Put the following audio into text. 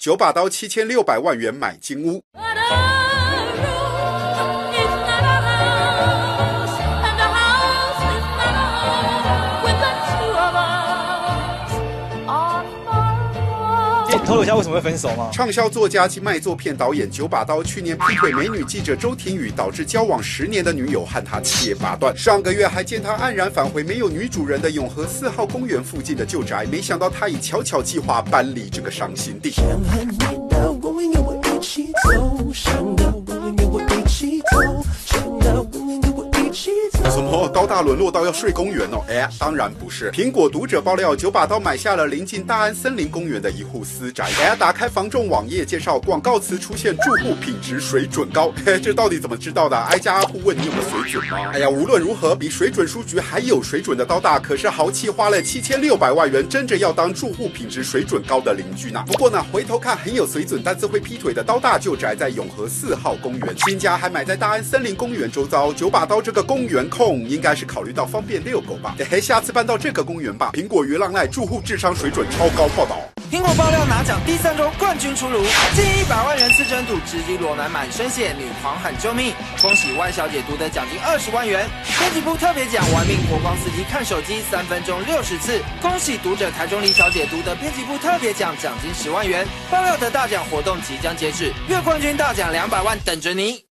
9把刀7600万元买金屋。 透露一下为什么会分手吗？ 畅销作家及卖作片导演9把刀去年劈腿美女记者周婷宇，导致交往10年的女友和他切八段。上个月还见他黯然返回没有女主人的永和4号公园附近的旧宅，没想到他已悄悄计划搬离这个伤心地。想和你的我愿我一起走，想的我愿我一起走，想的我愿我一起走。什么刀大沦落到要睡公园哦？当然不是。苹果读者爆料，9把刀买下了临近大安森林公园的一户私宅。打开房仲网页介绍，广告词出现住户品质水准高。这到底怎么知道的？挨家挨户问你有没有水准吗？无论如何，比水准书局还有水准的刀大，可是豪气花了7600万元，争着要当住户品质水准高的邻居呢。不过呢，回头看很有水准但是会劈腿的刀大旧宅在永和4号公园，新家还买在大安森林公园周遭。9把刀这个公园控应该是考虑到方便遛狗吧？下次搬到这个公园吧。苹果娱浪赖住户智商水准超高报道。 苹果爆料拿奖第3周冠军出炉，近100万元刺针赌，直击裸男满身血，女狂喊救命！恭喜万小姐独得奖金20万元。编辑部特别奖玩命国光司机看手机3分钟60次，恭喜读者台中李小姐独得编辑部特别奖奖金10万元。爆料的大奖活动即将截止，月冠军大奖200万等着你。